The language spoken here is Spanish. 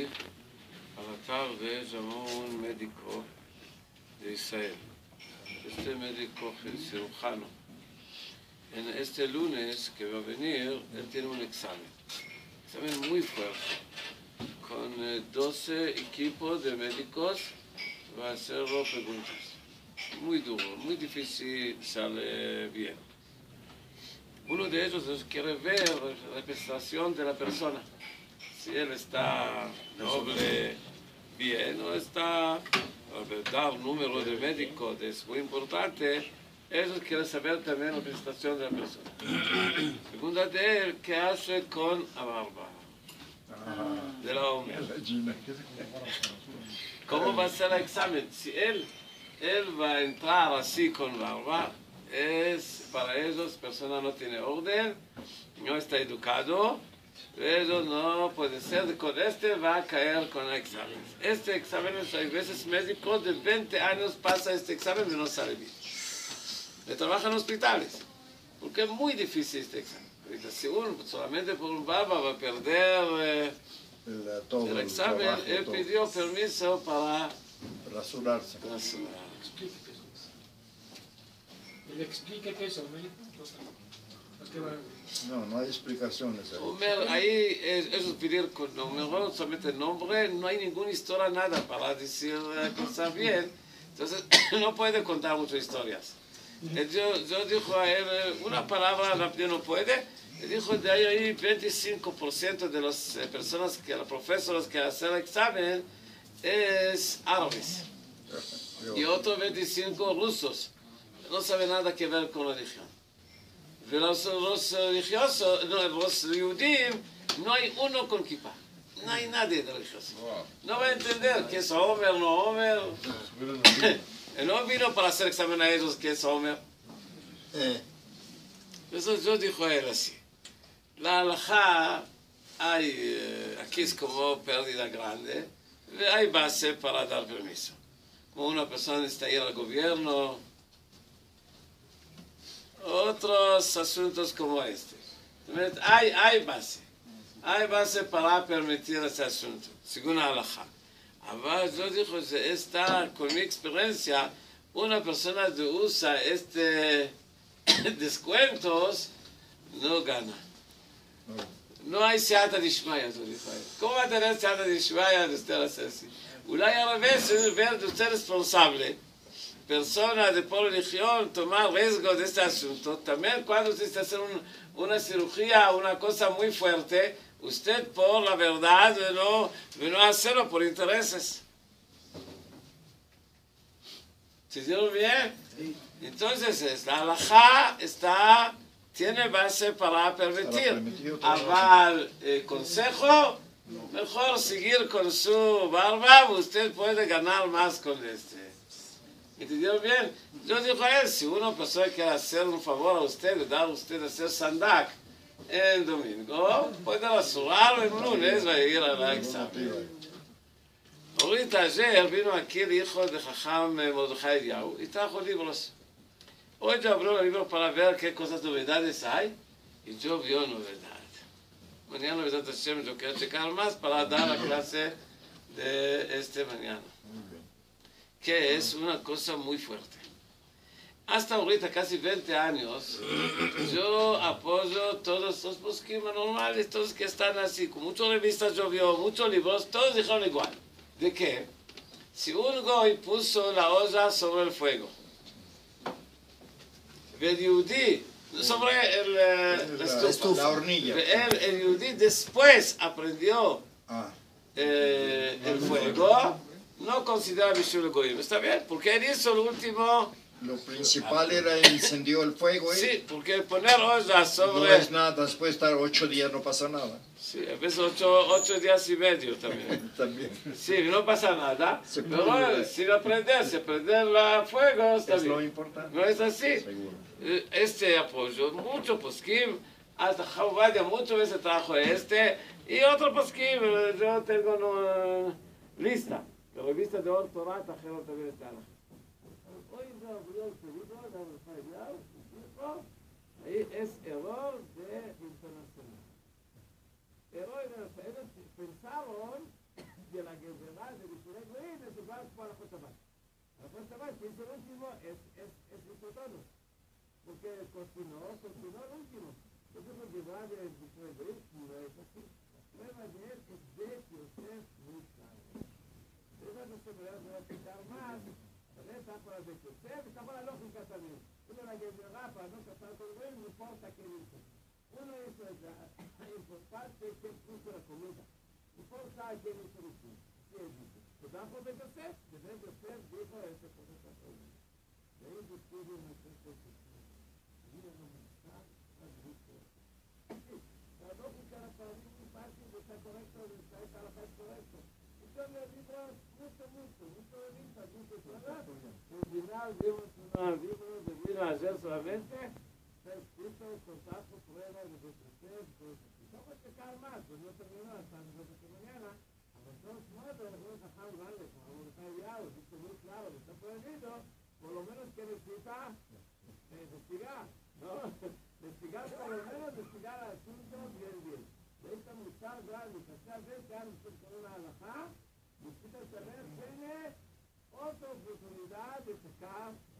a la tarde llamó un médico de Israel. Este médico es cirujano. En este lunes que va a venir, él tiene un examen muy fuerte, con 12 equipos de médicos, va a hacerlo preguntas. Muy duro, muy difícil, sale bien. Uno de ellos quiere ver la representación de la persona. Si él está noble, bien, o está, dar número de médicos es muy importante. Ellos quieren saber también la representación de la persona. Segunda de él, ¿qué hace con la barba? De la hombre. ¿Cómo va a ser el examen? Si él va a entrar así con barba, para ellos, persona no tiene orden, no está educado, eso no puede ser, con va a caer con el examen. Este examen, hay veces médicos de 20 años pasa este examen y no sale bien. Le trabajan en hospitales, porque es muy difícil este examen. Si uno solamente por un barba va a perder el examen, él pidió permiso para rasurarse. ¿Le explica qué es el médico? No hay explicaciones. Ahí eso es pedir con número, solamente el nombre, no hay ninguna historia, nada para decir cosas bien. Entonces no puede contar muchas historias. Yo dijo a él, una palabra rápido no puede. Él dijo, de ahí 25% de las personas, los profesores que hacen el examen, es árabes. Y otros 25 rusos. No sabe nada que ver con la religión. Los religiosos, los judíos, no hay uno con kippah. No hay nadie de religioso. No va a entender qué es Homer, no Homer. Él no vino para hacer examen a ellos qué es Homer. Entonces yo dijo a él así. La halajá, aquí es como pérdida grande. Hay base para dar permiso. Como una persona está ir al gobierno, otros asuntos como este. Hay base para permitir ese asunto, según la halajá. Ahora yo digo, está con mi experiencia, una persona que usa descuentos no gana. No hay seata dishmaya, yo digo. ¿Cómo va a tener seata dishmaya de usted hacer así? Ulay a veces ver de usted responsable, persona de por religión, tomar riesgo de este asunto. También cuando usted está haciendo una cirugía, una cosa muy fuerte, usted por la verdad no hacerlo por intereses. ¿Se hicieron bien? Entonces, la halajá tiene base para permitir. Aval, consejo, mejor seguir con su barba, usted puede ganar más con este. ¿Entendieron bien? Yo digo a él, si una persona quiere hacer un favor a usted, dar a usted a hacer sandak el domingo, puede rasurarlo el lunes, va a ir a la examen. Ahorita ayer vino aquí el hijo de Jajam Mordechai Eliyahu y trajo libros. Hoy yo abrió el libro para ver qué cosas novedades hay y yo vio novedad. Mañana, Besat Hashem, yo quiero checar más para dar la clase de mañana. Que es una cosa muy fuerte. Hasta ahorita, casi 20 años, yo apoyo todos los poskim normales, todos que están así, con muchas revistas yo veo, muchos libros, todos dijeron igual. ¿De qué? Si un goy puso la olla sobre el fuego, el yudí sobre la hornilla, el yudí después aprendió el fuego, no considera Bishul Goyim. ¿Está bien? Porque él hizo el último. Lo principal era encendió el fuego. Sí, porque poner olla sobre. No es nada, después de estar 8 días no pasa nada. Sí, a veces 8 días y medio también. También. Sí, no pasa nada. Pero si lo aprendes, el fuego, está es bien. Lo importante. No es así. Seguro. Este apoyo, mucho poskim, hasta Javadia muchas veces trajo y otro poskim, yo tengo una lista. La revista de Or Torah Tajero también está. Hoy se abrió el segundo, ahí es error de internacional. Error de internacional. Pensaron puesta más. La puesta más, que es el último, es disfrutarlo. Porque continuó el último. Entonces lo que va de no es así. La prueba de él es de que usted es muy claro. Esa no se me va a explicar más. Está para de que usted está para la lógica también. Uno la que me va para no tratar con él, no importa qué dice. Uno hizo la importante que puso la comida. No importa quién hizo el último. ¿Qué dice? Pues bajo de Yosef, dijo ese cosa está prohibido. De ahí descubre una cosa que mira, no me está rico. La lógica era para mí muy fácil, está correcto, está la paz correcto. Entonces le digo, mucho de vista, mucho de verdad. Al final vimos una libro de vida ayer solamente, está escrito contacto, prueba de destrucción, no voy a checar más, pues no terminó hasta mañana. A las 2:09 vamos a dejar darle, como está enviado, dice muy claro, está prohibido, por lo menos que necesita investigar, ¿no? Investigar, por lo menos investigar el asunto bien. De esta mujer grande, que sea 20 años con una alajá, necesita saber, tiene otra oportunidad de sacar